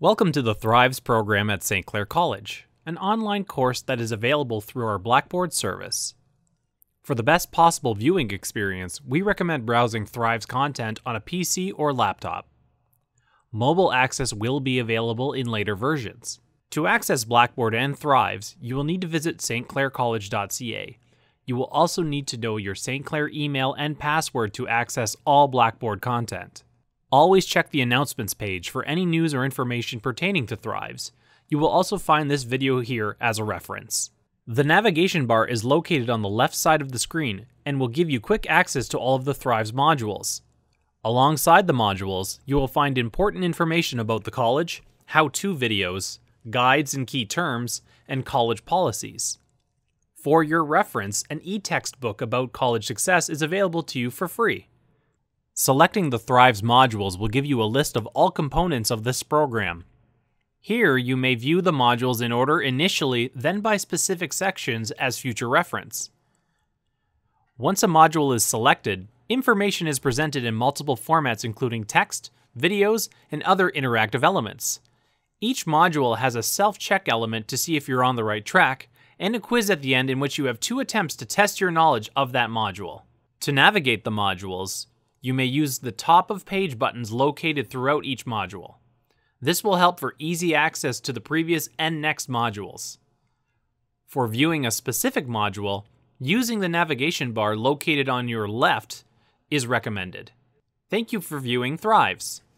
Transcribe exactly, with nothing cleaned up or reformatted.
Welcome to the Thrives program at Saint Clair College, an online course that is available through our Blackboard service. For the best possible viewing experience, we recommend browsing Thrives content on a P C or laptop. Mobile access will be available in later versions. To access Blackboard and Thrives, you will need to visit s t clair college dot c a. You will also need to know your Saint Clair email and password to access all Blackboard content. Always check the announcements page for any news or information pertaining to Thrives. You will also find this video here as a reference. The navigation bar is located on the left side of the screen and will give you quick access to all of the Thrives modules. Alongside the modules, you will find important information about the college, how-to videos, guides and key terms, and college policies. For your reference, an e-textbook about college success is available to you for free. Selecting the Thrives modules will give you a list of all components of this program. Here, you may view the modules in order initially, then by specific sections as future reference. Once a module is selected, information is presented in multiple formats including text, videos, and other interactive elements. Each module has a self-check element to see if you're on the right track, and a quiz at the end in which you have two attempts to test your knowledge of that module. To navigate the modules, you may use the top of page buttons located throughout each module. This will help for easy access to the previous and next modules. For viewing a specific module, using the navigation bar located on your left is recommended. Thank you for viewing Thrives.